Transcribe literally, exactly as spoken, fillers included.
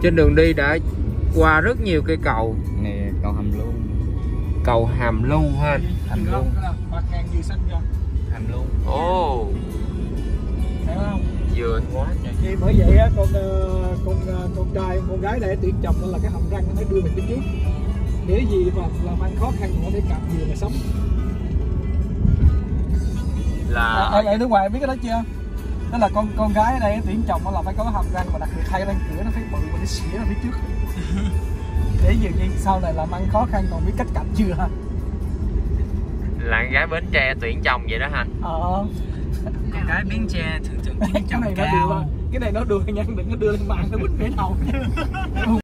Trên đường đi đã qua rất nhiều cây cầu. Nè, cầu Hàm Luông. Cầu Hàm Luông ha. Hàm Luông. Bạc ngang dừa xanh ra. Hàm Luông. Ồ. Thấy không? Dừa quá trời. Thì bởi vậy á, con con con trai con gái để tuyển chồng là cái hàm răng nó phải đưa về phía trước. Để gì mà làm ăn khó khăn mà có thể cặp dừa mà sống. Là ở ở nước ngoài biết cái đó chưa? Đó là con con gái ở đây tuyển chồng nó là phải có cái hàm răng, mà đặc biệt hai cái răng cửa nó phải bự và nó xỉa ở phía trước. Để gì gì sau này làm ăn khó khăn còn biết cách cặp chưa ha? là gái Bến Tre tuyển chồng vậy đó hả? Ờ. Con gái Bến Tre thường thường Cái này nó đùa, cái này nó đùa nha, đừng có đưa lên mạng nó bứt bể đầu.